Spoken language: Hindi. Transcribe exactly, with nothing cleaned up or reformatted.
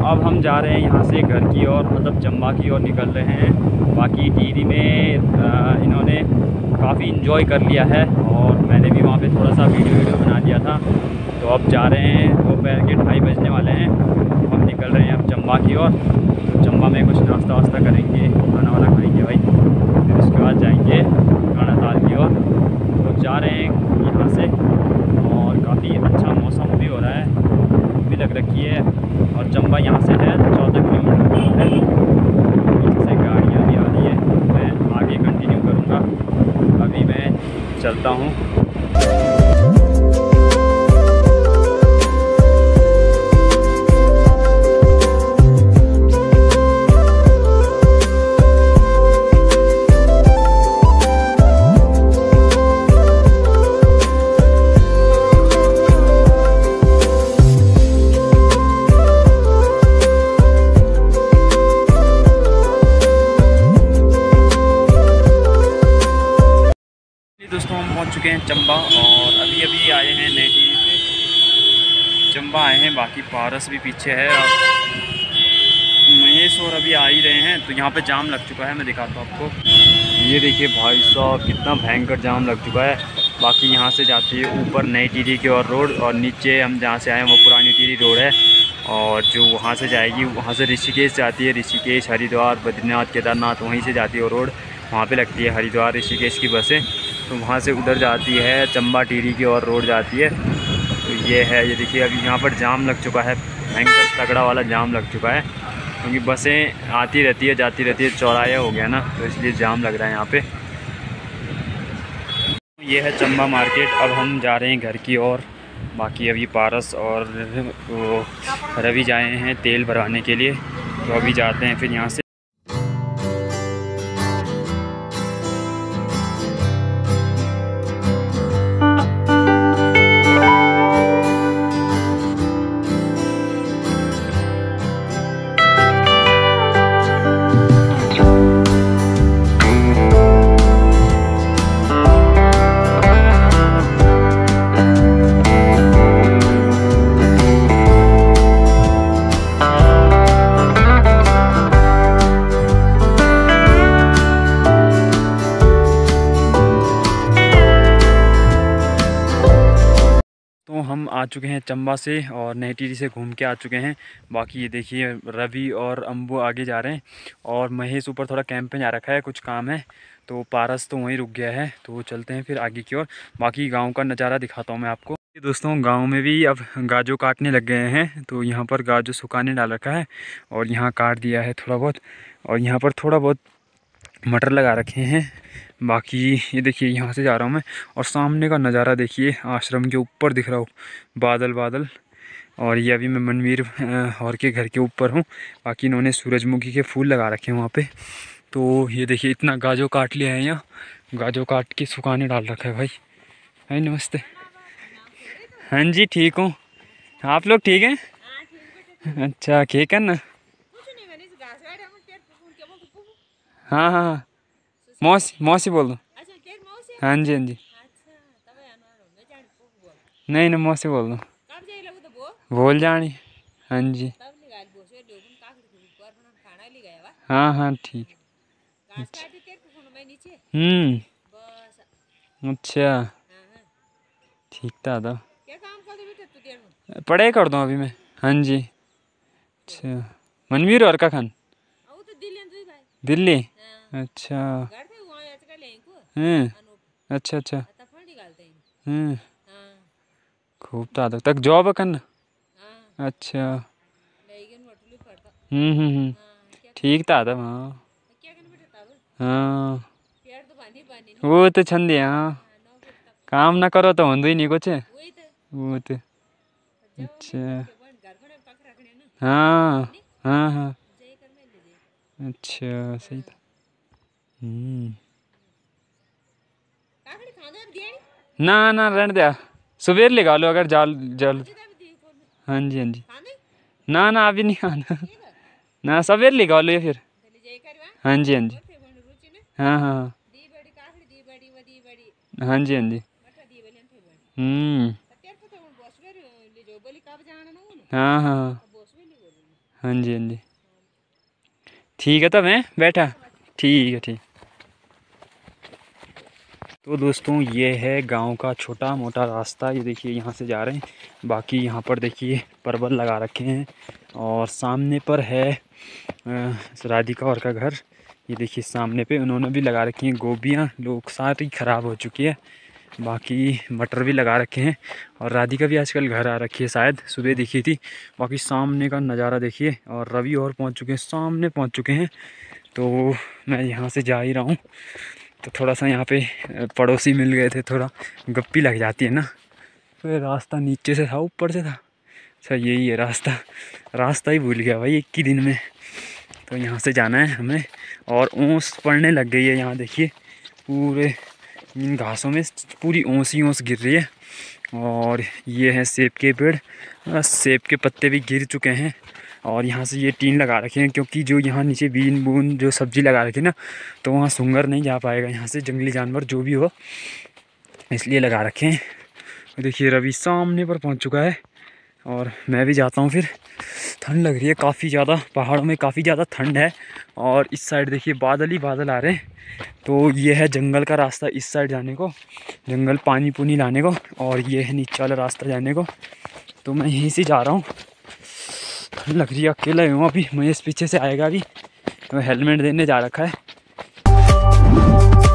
अब हम जा रहे हैं यहाँ से घर की ओर, मतलब चंबा की ओर निकल रहे हैं। बाकी टीवी में इन्होंने काफ़ी इन्जॉय कर लिया है और मैंने भी वहाँ पे थोड़ा सा वीडियो वीडियो बना दिया था। तो अब जा रहे हैं, दोपहर के ढाई बजने वाले हैं, हम निकल रहे हैं अब चंबा की ओर। तो चंबा में कुछ नाश्ता वास्ता करेंगे, खाना वाना खाएंगे भाई, फिर उसके बाद जाएंगे काना ताल की ओर। तो जा रहे हैं यहाँ से और काफ़ी अच्छा मौसम भी हो रहा है, धूप भी लग रखी है और चंबा यहाँ से है चौदह किलोमीटर दूर है। पीछे से गाड़ियाँ भी आ रही है, मैं आगे कंटिन्यू करूँगा। अभी मैं चलता हूँ। दोस्तों हम पहुंच चुके हैं चंबा और अभी अभी आए हैं नई टिहरी से चंबा आए हैं। बाकी पारस भी पीछे है और महेश और अभी आ ही रहे हैं। तो यहाँ पे जाम लग चुका है, मैं दिखाता हूँ आपको। ये देखिए भाई साहब, कितना भयंकर जाम लग चुका है। बाकी यहाँ से जाती है ऊपर नई टिहरी की और रोड, और नीचे हम जहाँ से आए हैं वो पुरानी टिहरी रोड है। और जो वहाँ से जाएगी, वहाँ से ऋषिकेश जाती है, ऋषिकेश हरिद्वार बद्रीनाथ केदारनाथ, वहीं से जाती है वो रोड। वहाँ पे लगती है हरिद्वार ऋषिकेश की बसें, तो वहाँ से उधर जाती है चंबा टिहरी की और रोड जाती है। तो ये है, ये देखिए अभी यहाँ पर जाम लग चुका है, भयंकर तगड़ा वाला जाम लग चुका है, क्योंकि बसें आती रहती है जाती रहती है, चौराहा हो गया ना, तो इसलिए जाम लग रहा है यहाँ पे। ये है चंबा मार्केट। अब हम जा रहे हैं घर की ओर। बाकी अभी पारस और वो रवि जाए हैं तेल भरवाने के लिए, तो अभी जाते हैं फिर यहाँ से। तो हम आ चुके हैं चंबा से और नई टिहरी से घूम के आ चुके हैं। बाकी ये देखिए रवि और अम्बू आगे जा रहे हैं और महेश ऊपर थोड़ा कैंप पे जा रखा है, कुछ काम है। तो पारस तो वहीं रुक गया है, तो चलते हैं फिर आगे की ओर। बाकी गांव का नज़ारा दिखाता हूँ मैं आपको। दोस्तों गांव में भी अब गाजो काटने लग गए हैं, तो यहाँ पर गाजो सुखाने डाल रखा है और यहाँ काट दिया है थोड़ा बहुत, और यहाँ पर थोड़ा बहुत मटर लगा रखे हैं। बाकी ये देखिए यहाँ से जा रहा हूँ मैं, और सामने का नज़ारा देखिए, आश्रम के ऊपर दिख रहा हो बादल बादल। और ये अभी मैं मनवीर और के घर के ऊपर हूँ। बाकी इन्होंने सूरजमुखी के फूल लगा रखे हैं वहाँ पे। तो ये देखिए इतना गाजो काट लिया है, यहाँ गाजो काट के सुखाने डाल रखा है भाई। हाय नमस्ते। हाँ जी ठीक हूँ, आप लोग ठीक हैं? अच्छा ठीक है ना। हाँ हाँ हाँ, मौसी मौसी बोल दो। हाँ जी हाँ जी, नहीं ना मौसी बोल दो, बोल जानी। हाँ जी हाँ हाँ ठीक। हम्म अच्छा ठीक था तो पढ़ाई कर दूँ अभी मैं। हाँ जी अच्छा, मनवीर और का खान दिल्ली। अच्छा हम्म अच्छा अच्छा हम्म खूब था तक जॉब करना। अच्छा हम्म हम्म हम्म ठीक था था हाँ हाँ वो तो छंद है। हाँ काम ना करो तो होंगे ही नहीं कुछ, वो तो अच्छा हाँ हाँ हाँ अच्छा सही था। हम्म ना ना रहने दे, सवेर लगा लो अगर जाल जल। हाँ जी हाँ जी, ना ना अभी नहीं खाना, ना सवेर लगा लो या फिर। हाँ जी हाँ जी हाँ हाँ हाँ जी हाँ जी हम्म हाँ हाँ हाँ जी हाँ जी, ठीक है, तो मैं बैठा, ठीक है ठीक। तो दोस्तों ये है गांव का छोटा मोटा रास्ता, ये देखिए यहाँ से जा रहे हैं। बाकी यहाँ पर देखिए परवल लगा रखे हैं और सामने पर है राधिका और का घर। ये देखिए सामने पे उन्होंने भी लगा रखी हैं गोभियाँ, लोग सारी ख़राब हो चुकी है। बाकी मटर भी लगा रखे हैं और राधिका भी आजकल घर आ रखी है, शायद सुबह दिखी थी। बाकी सामने का नज़ारा देखिए, और रवि और पहुँच चुके हैं, सामने पहुँच चुके हैं। तो मैं यहाँ से जा ही रहा हूँ। तो थोड़ा सा यहाँ पे पड़ोसी मिल गए थे, थोड़ा गप्पी लग जाती है ना। तो रास्ता नीचे से था ऊपर से था, अच्छा यही है रास्ता, रास्ता ही भूल गया भाई एक ही दिन में। तो यहाँ से जाना है हमें, और ओस पड़ने लग गई है यहाँ देखिए, पूरे इन घासों में पूरी ओस ही ओस गिर रही है। और ये है सेब के पेड़, सेब के पत्ते भी गिर चुके हैं। और यहाँ से ये टीन लगा रखे हैं, क्योंकि जो यहाँ नीचे बीन बून जो सब्ज़ी लगा रखी है ना, तो वहाँ सूंगर नहीं जा पाएगा यहाँ से, जंगली जानवर जो भी हो, इसलिए लगा रखे हैं। देखिए रवि सामने पर पहुँच चुका है, और मैं भी जाता हूँ फिर। ठंड लग रही है काफ़ी ज़्यादा, पहाड़ों में काफ़ी ज़्यादा ठंड है। और इस साइड देखिए बादल ही बादल आ रहे हैं। तो ये है जंगल का रास्ता इस साइड जाने को, जंगल पानी पुनी लाने को, और ये है नीचे वाला रास्ता जाने को। तो मैं यहीं से जा रहा हूँ। ठंड लग रही है, अकेला ही हूँ अभी, महेश पीछे से आएगा अभी, तो हेलमेट देने जा रखा है।